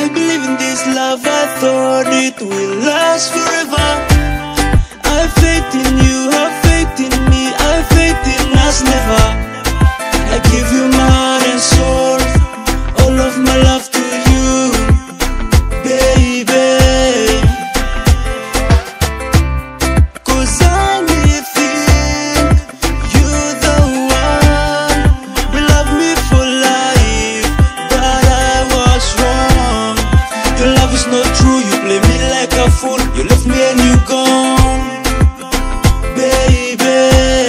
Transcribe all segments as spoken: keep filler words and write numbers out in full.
I believe in this love, I thought it will last forever. I have faith in you, have faith in me, I have faith in us never. I give you my heart and soul, all of my love to you, baby. Cause I really think you're the one who love me for life, but I was wrong. Your love is not true, you play me like a fool. You left me and you gone, baby.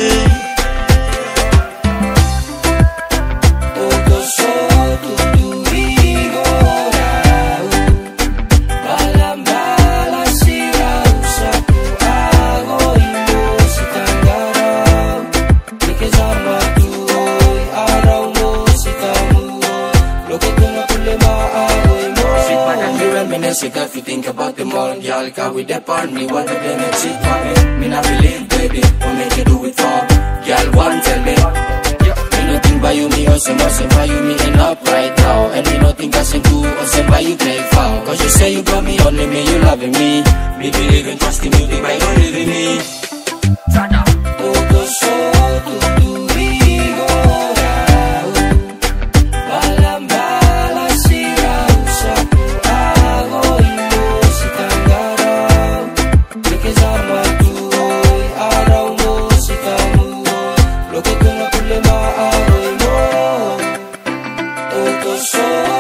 If you think about them all, y'all can with that part me, what if they make shit for me? Me not believe, baby, what make you do it for? Y'all want tell me, me no think by you, me also must say by you, me end up right now. And me no think I sing to, or say by you play foul. Cause you say you got me, only me, you loving me. Me believe in trust in you, think by you living me. Todo solo tuwigo raw, balang bala sira usaku. So